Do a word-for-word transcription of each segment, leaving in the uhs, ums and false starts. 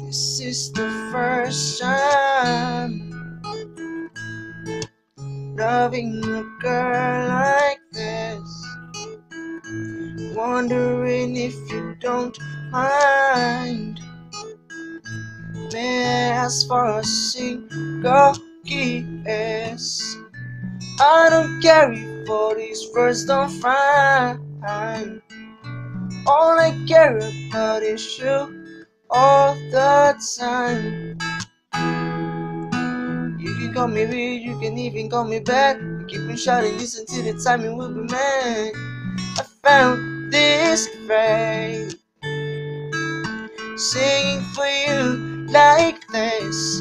This is the first time loving a girl like this. Wondering if you don't mind. May I ask for a single kiss? I don't care if all these words don't find. All I care about is you all the time. You can call me weird, you can even call me bad. You keep on shouting this until the timing will be mad. I found this phrase, singing for you like this.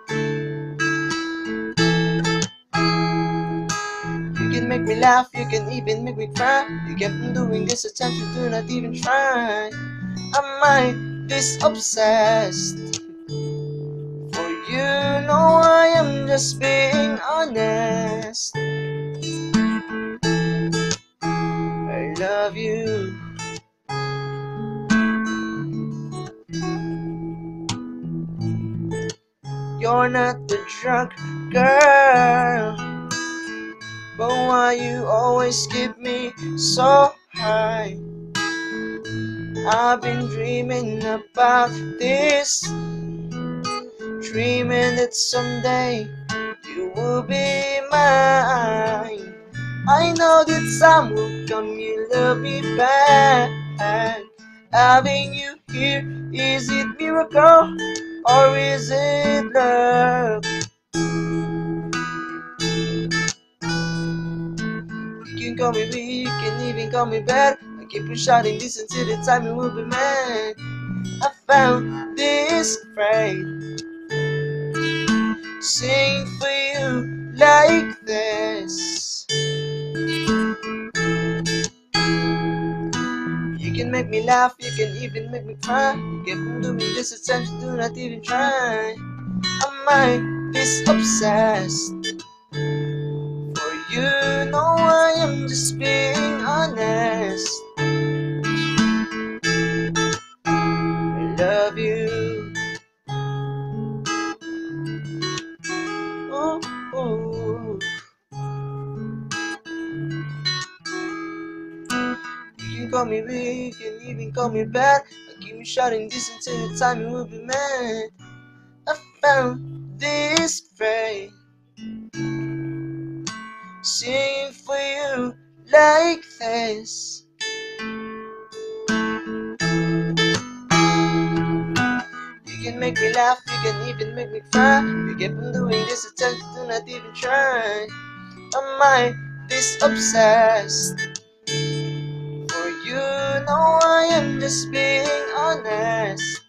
You can make me laugh, you can even make me cry. You kept on doing this attempt, you do not even try. Am I this obsessed? For you know I am just being honest. I love you. You're not the drunk girl, but why you always keep me so high? I've been dreaming about this, dreaming that someday you will be mine. I know that time will come, you love me back. Having you here, is it miracle or is it love? You can call me weak, you can even call me bad. I keep on shouting this until the time it will be mad. I found this phrase, sing for you like this. You can make me laugh, you can even make me cry. You keep on doing this attempt, you do not even try. Am I this obsessed? For you know I am just being honest. I love you. Ooh, ooh. You can call me weak, you can even call me bad. I keep me shouting this until the time you will be mad. I found this phrase, sing for you like this. You can make me laugh, you can even make me cry. You keep on doing this attempt, you do not even try. Am I this obsessed? For you know I am just being honest.